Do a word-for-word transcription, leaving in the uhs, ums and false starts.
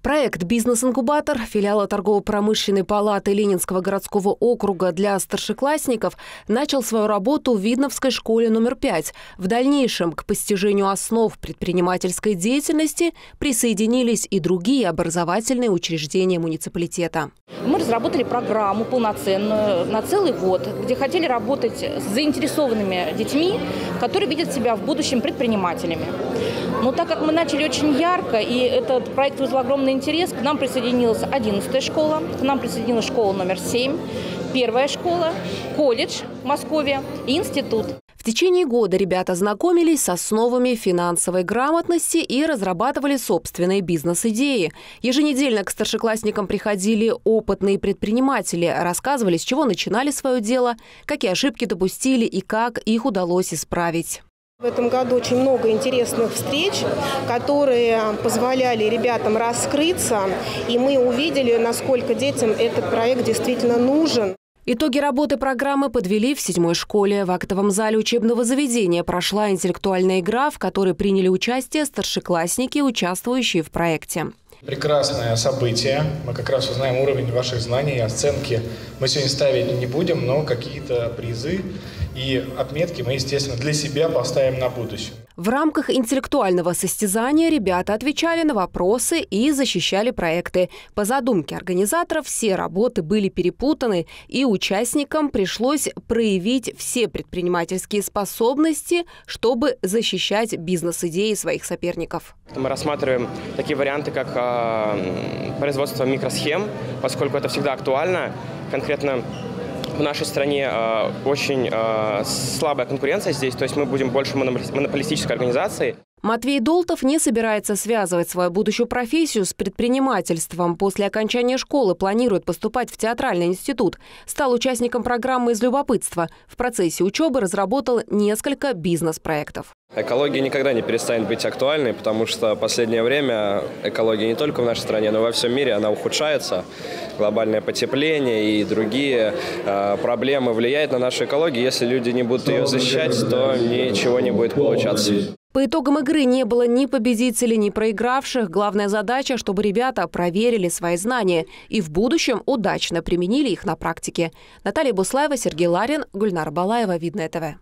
Проект «Бизнес-инкубатор» филиала торгово-промышленной палаты Ленинского городского округа для старшеклассников начал свою работу в Видновской школе номер пять. В дальнейшем к постижению основ предпринимательской деятельности присоединились и другие образовательные учреждения муниципалитета. Мы разработали программу полноценную на целый год, где хотели работать с заинтересованными детьми, которые видят себя в будущем предпринимателями. Но так как мы начали очень ярко, и этот проект вызвал огромный интерес, к нам присоединилась одиннадцатая школа, к нам присоединилась школа номер семь, первая школа, колледж в Москве и институт. В течение года ребята знакомились с основами финансовой грамотности и разрабатывали собственные бизнес-идеи. Еженедельно к старшеклассникам приходили опытные предприниматели, рассказывали, с чего начинали свое дело, какие ошибки допустили и как их удалось исправить. В этом году очень много интересных встреч, которые позволяли ребятам раскрыться, и мы увидели, насколько детям этот проект действительно нужен. Итоги работы программы подвели в седьмой школе. В актовом зале учебного заведения прошла интеллектуальная игра, в которой приняли участие старшеклассники, участвующие в проекте. Прекрасное событие. Мы как раз узнаем уровень ваших знаний, оценки. Мы сегодня ставить не будем, но какие-то призы и отметки мы, естественно, для себя поставим на будущее. В рамках интеллектуального состязания ребята отвечали на вопросы и защищали проекты. По задумке организаторов все работы были перепутаны, и участникам пришлось проявить все предпринимательские способности, чтобы защищать бизнес-идеи своих соперников. Мы рассматриваем такие варианты, как э, производство микросхем, поскольку это всегда актуально. Конкретно в нашей стране э, очень э, слабая конкуренция здесь, то есть мы будем больше монополистической организацией. Матвей Долтов не собирается связывать свою будущую профессию с предпринимательством. После окончания школы планирует поступать в театральный институт. Стал участником программы из любопытства. В процессе учебы разработал несколько бизнес-проектов. Экология никогда не перестанет быть актуальной, потому что в последнее время экология не только в нашей стране, но и во всем мире она ухудшается. Глобальное потепление и другие э, проблемы влияют на нашу экологию. Если люди не будут ее защищать, то ничего не будет получаться. По итогам игры не было ни победителей, ни проигравших. Главная задача, чтобы ребята проверили свои знания и в будущем удачно применили их на практике. Наталья Буслаева, Сергей Ларин, Гульнара Балаева, Видное ТВ.